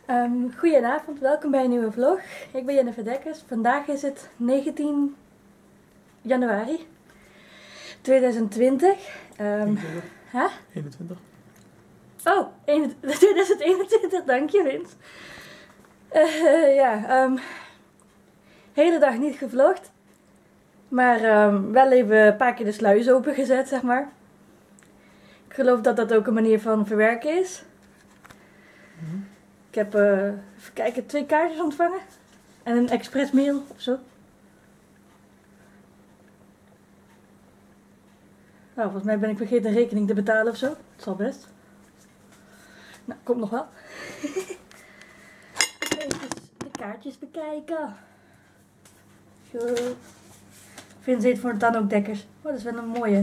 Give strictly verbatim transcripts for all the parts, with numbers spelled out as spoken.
Um, goedenavond, welkom bij een nieuwe vlog. Ik ben Jennifer Dekkers. Vandaag is het negentien januari tweeduizend twintig. Um, eenentwintig. Huh? eenentwintig. Oh, tweeduizend eenentwintig, dank je Vince. Uh, ja, um, hele dag niet gevlogd. Maar um, wel even een paar keer de sluis opengezet, zeg maar. Ik geloof dat dat ook een manier van verwerken is. Mm-hmm. Ik heb, uh, even kijken, twee kaartjes ontvangen. En een express mail of zo. Nou, volgens mij ben ik vergeten een rekening te betalen of zo. Het zal best. Nou, komt nog wel. Even de kaartjes bekijken. Zo. Vince heet voor het dan ook Dekkers. Oh, dat is wel een mooie.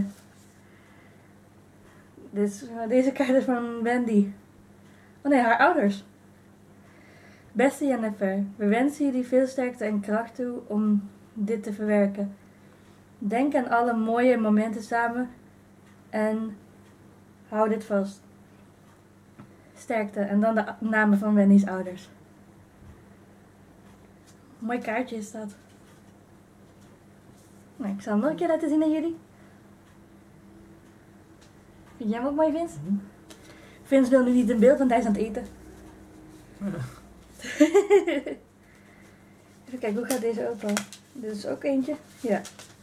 Dit, deze kaart is van Wendy. Oh nee, haar ouders. Beste Jennifer, we wensen jullie veel sterkte en kracht toe om dit te verwerken. Denk aan alle mooie momenten samen en hou dit vast. Sterkte en dan de namen van Wendy's ouders. Mooi kaartje is dat. Nou, ik zal hem nog een keer laten zien aan jullie. Vind jij hem ook mooi, Vince? Mm-hmm. Vince wil nu niet in beeld, want hij is aan het eten. Ja. Even kijken, hoe gaat deze open? Dit is ook eentje. Ja.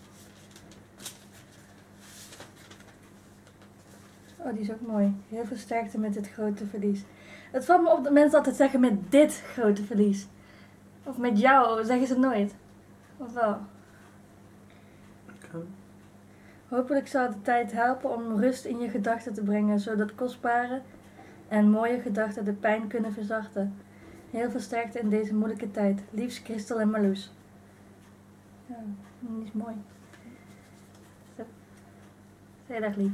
Oh, die is ook mooi. Heel veel sterkte met dit grote verlies. Het valt me op dat mensen altijd zeggen met dit grote verlies. Of met jou, zeggen ze nooit. Of wel? Okay. Hopelijk zal de tijd helpen om rust in je gedachten te brengen, zodat kostbare en mooie gedachten de pijn kunnen verzachten. Heel veel sterkte in deze moeilijke tijd. Liefst Christel en Marloes. Ja, die is mooi. Zo. Heel erg lief.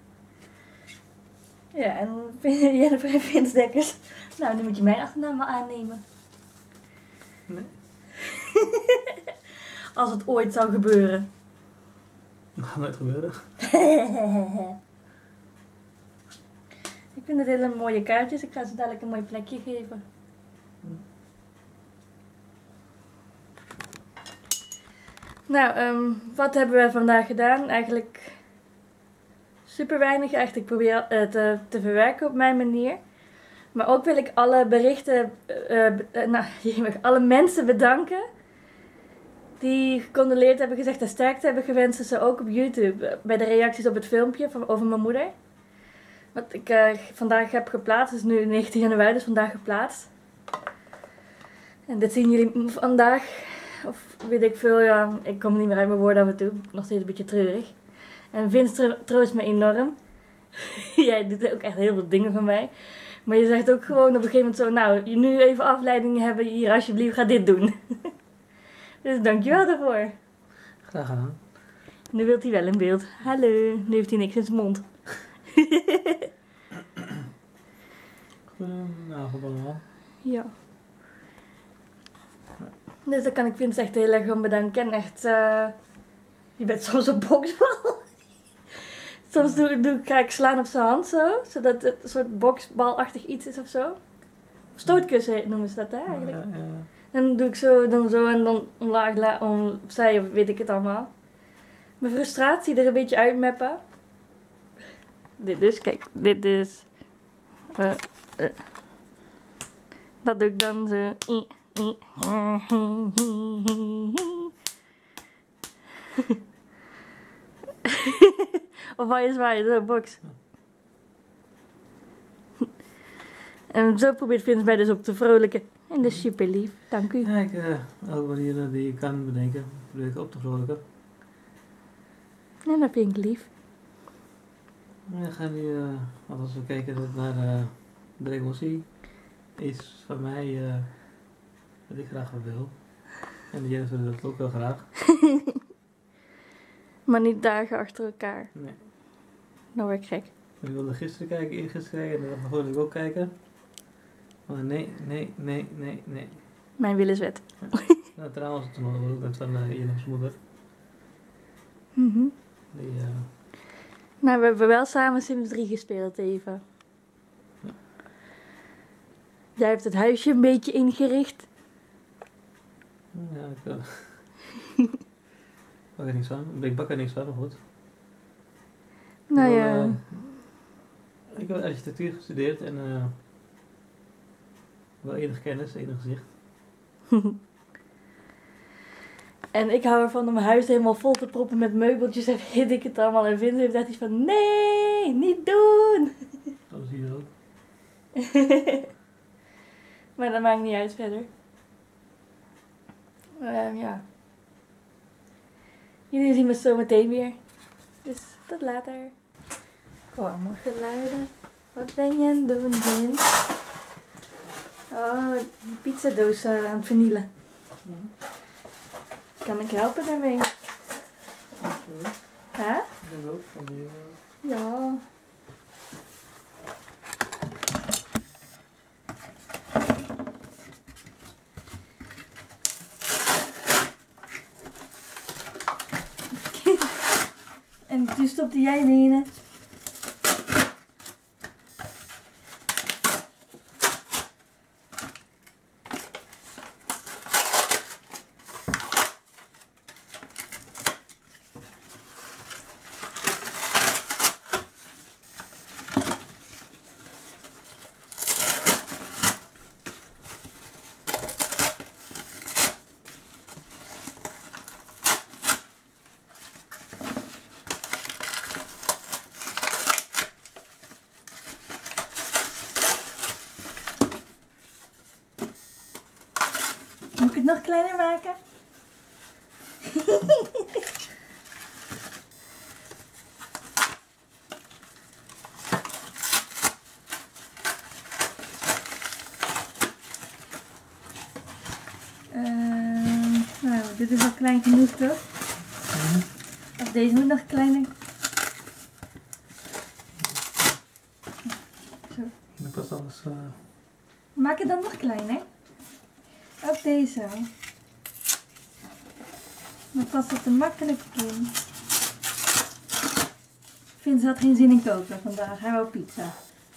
Ja, en Jennifer en Vince Dekkers. Nou, nu moet je mijn achternaam wel aannemen. Nee. Als het ooit zou gebeuren. Dat gaat nooit gebeuren. Ik vind het hele mooie kaartjes. Ik ga ze dadelijk een mooi plekje geven. Nou, um, wat hebben we vandaag gedaan? Eigenlijk super weinig. Echt, ik probeer uh, te, te verwerken op mijn manier. Maar ook wil ik alle berichten, uh, uh, nou, alle mensen bedanken die gecondoleerd hebben, gezegd en sterkte hebben gewenst. Ze ook op YouTube, uh, bij de reacties op het filmpje van, over mijn moeder. Wat ik uh, vandaag heb geplaatst, het is nu negentien januari, dus vandaag geplaatst. En dit zien jullie vandaag. Of weet ik veel, ja, ik kom niet meer uit mijn woorden af en toe. Nog steeds een beetje treurig. En Vince troost me enorm. Jij doet ook echt heel veel dingen van mij. Maar je zegt ook gewoon op een gegeven moment zo, nou, je nu even afleiding hebben, hier alsjeblieft, ga dit doen. Dus dankjewel daarvoor. Graag gedaan. Nu wilt hij wel in beeld. Hallo, nu heeft hij niks in zijn mond. Goedenavond allemaal. Ja. Dus daar kan ik Vince echt heel erg om bedanken. En echt, uh, je bent soms een boksbal. Soms doe, doe, ga ik slaan op zijn hand zo, zodat het een soort boksbalachtig iets is of zo. Stootkussen noemen ze dat hè, eigenlijk. Ja, ja. Dan doe ik zo, dan zo en dan omlaag, la, om, opzij, weet ik het allemaal. Mijn frustratie er een beetje uitmeppen. Dit dus, kijk, dit is. Uh, uh. Dat doe ik dan zo. Of waar je zwaaien, zo, box. En zo probeert Vince mij dus op te vrolijken. En dat is super lief, dank u. Ja, ik, uh, elke manier die je kan bedenken, probeer ik op te vrolijken. En dat vind ik lief. We gaan nu, uh, als we kijken naar uh, Dragon Ball is van mij uh, wat ik graag wil. En de Jennifer wil het ook wel graag. Maar niet dagen achter elkaar. Nee. Dan word ik gek. We wilden gisteren kijken, eergisteren kijken en de dag wilde ik ook kijken. Maar nee, nee, nee, nee, nee. Mijn wil is wet. Ja. Nou, trouwens was het toen ook net van uh, Jennifer's moeder. Mm-hmm. Die, uh... Nou, we hebben wel samen Sims drie gespeeld even. Ja. Jij hebt het huisje een beetje ingericht. Ja, ik uh, bak er niks van. Ik bak er niks van, maar goed. Nou Ik, wil, ja. uh, ik heb architectuur gestudeerd en uh, wel enig kennis, enig gezicht. En ik hou ervan om mijn huis helemaal vol te proppen met meubeltjes en weet ik het allemaal. En Vincent heeft echt iets van, nee, niet doen. Dat is hier ook. Maar dat maakt niet uit verder. Uh, ja. Jullie zien me zo meteen weer. Dus tot later. Oh, allemaal geluiden. Wat ben je aan het doen, Vin? Oh, die pizzadoos uh, aan het vernielen. Ja. Kan ik helpen daarmee? Okay. Huh? Ik denk ook van die... Uh... Ja. En toen stopte jij erin. Moet ik het nog kleiner maken? uh, nou, dit is al klein genoeg toch? Mm-hmm. Of deze moet nog kleiner. Zo. Ik pas alles... Uh... Maak het dan nog kleiner. Ook deze. Dan past het er makkelijk in. Vincent had geen zin in koken vandaag. Hij wou pizza.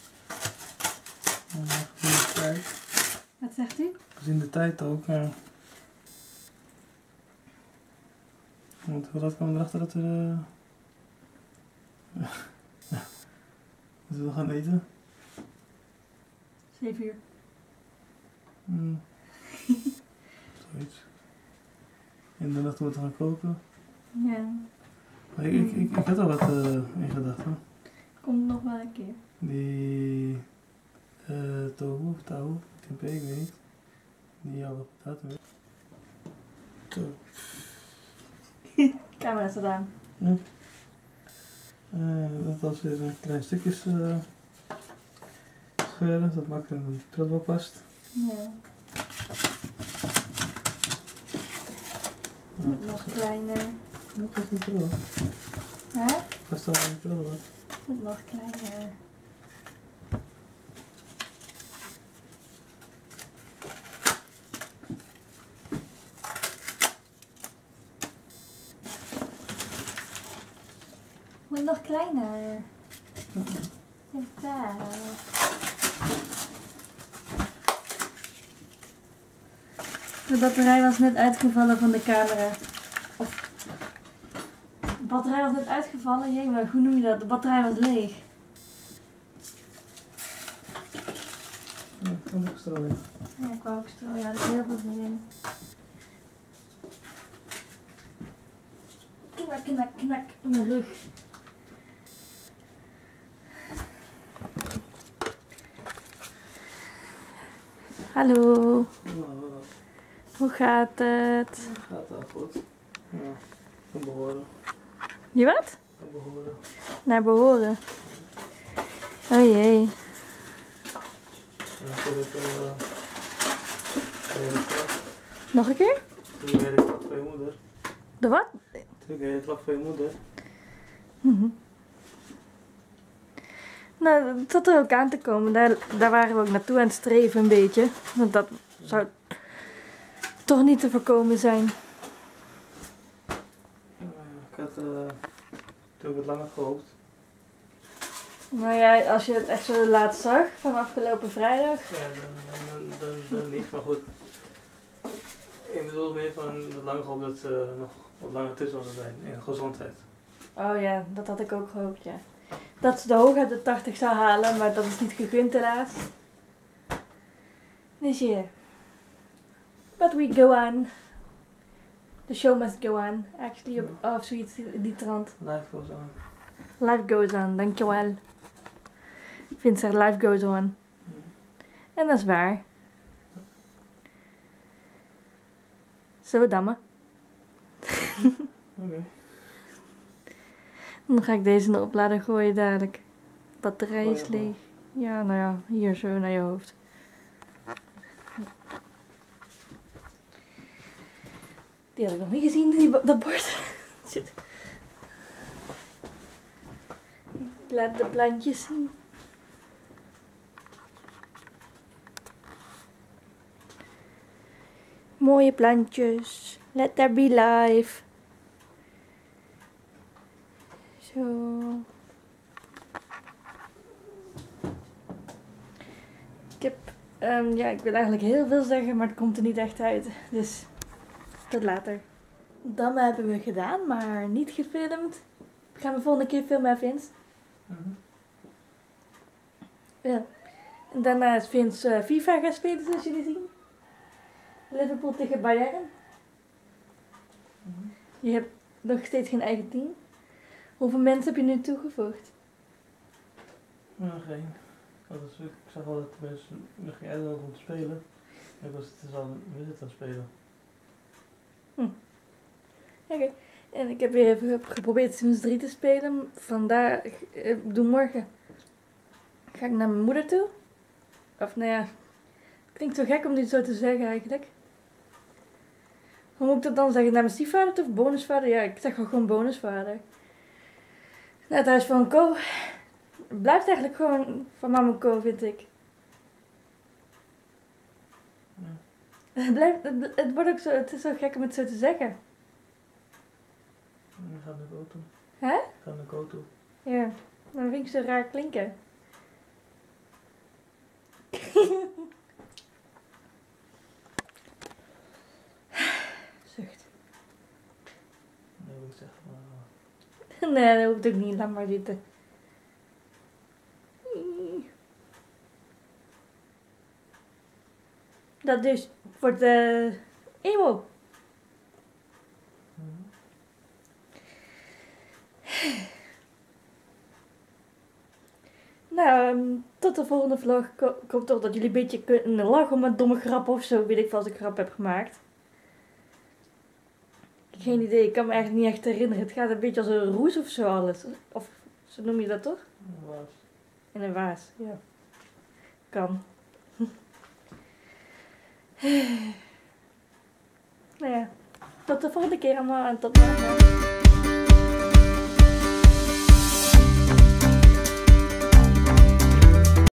Uh, gezien de tijd. Wat zegt u? Gezien de tijd ook. Uh... Want hoe laat kwam erachter dat we... Uh... dat we gaan eten? Zeven uur. Mm. Zoiets. En daarna moeten we gaan koken. Ja. Maar ik, ik, ik, ik had al wat uh, in gedachten. Komt nog wel een keer. Die uh, tofu of tau, tempeh, ik weet niet. Die al op datum is. Zo. Camera staat aan. Ja. Uh, dat was weer een klein stukjes uh, scheuren, zodat makkelijk in de prullenbak past. Ja. Moet nog kleiner. Dat was niet prullen. Hè? Dat was al in de prullenbak. Moet nog kleiner. Moet nog kleiner. Kijk daar. De batterij was net uitgevallen van de camera. Of, de batterij was net uitgevallen, jee, maar hoe noem je dat? De batterij was leeg. Ja, ik kan ook stralen. Ja, ik wou ook stro, ja, er is heel veel zin in. Knak, knak, knak in mijn rug. Hallo, hoe gaat het? Gaat wel goed. Ja, kan behoren. Je wat? Kan behoren. Naar behoren. Oh jee. Ja, toen ik uh, Nog een keer? toen ik de klap van je moeder. De wat? Toen ik de klap van je moeder. Mm-hmm. Nou, het zat er ook aan te komen. Daar, daar waren we ook naartoe aan het streven een beetje. Want dat zou toch niet te voorkomen zijn. Uh, ik had uh, toen wat langer gehoopt. Nou ja, als je het echt zo laat zag, van afgelopen vrijdag. Ja, dan, dan dan, dan niet, maar goed. Ik bedoel meer van dat lang gehoopt dat ze nog wat langer tussen zouden zijn in gezondheid. Oh ja, dat had ik ook gehoopt, ja. Dat ze de hooguit de tachtig zou halen, maar dat is niet gegund helaas. Dus ja. But we go on. The show must go on. Actually, op, of zoiets in die trant. Life goes on. Life goes on, dankjewel. Vincent, life goes on. En dat is waar. Zullen we dammen? Oké. Okay. Dan ga ik deze in de oplader gooien dadelijk. Batterij is Oh ja, leeg. Ja, nou ja, hier zo naar je hoofd. Die had ik nog niet gezien, die, dat bord. Shit. Laat de plantjes zien. Mooie plantjes. Let there be life. Zo. Ik heb, um, ja, ik wil eigenlijk heel veel zeggen, maar het komt er niet echt uit. Dus, tot later. Dan hebben we gedaan, maar niet gefilmd. Gaan we volgende keer filmen, hè, Vince? Mm-hmm. Ja. En daarna is Vince uh, FIFA gaan spelen, zoals jullie zien. Liverpool tegen Bayern. Mm-hmm. Je hebt nog steeds geen eigen team. Hoeveel mensen heb je nu toegevoegd? Nou, geen. Dus ik zag wel dat de mensen nog geen uitnodiging om te spelen. Ik was het al met het aan het spelen. Hm. Oké. Okay. En ik heb weer even geprobeerd Sims drie te spelen. Vandaag, ik doe morgen. Ga ik naar mijn moeder toe. Of nou ja, het klinkt zo gek om dit zo te zeggen eigenlijk. Hoe moet ik dat dan zeggen? Naar mijn stiefvader toe of bonusvader? Ja, ik zeg gewoon bonusvader. Naar het huis van Co. Het blijft eigenlijk gewoon van mama Co, vind ik. Ja. Het, blijft, het, het wordt ook zo, het is zo gek om het zo te zeggen. Ik ga naar de auto. Hè? Ik ga naar de auto. Ja, maar dat vind ik zo raar klinken. Zucht. Nee, wil ik zeggen. Maar... Nee, dat hoeft ook niet. Laat maar zitten. Dat dus voor de emo. Mm-hmm. Nou, um, tot de volgende vlog. Ik hoop toch dat jullie een beetje kunnen lachen om een domme grap of zo. Weet ik veel als ik grap heb gemaakt. Geen idee, ik kan me eigenlijk niet echt herinneren. Het gaat een beetje als een roes of zo alles. Of zo noem je dat toch? Een waas. In een waas, ja. Kan. Nou ja, tot de volgende keer allemaal en tot morgen.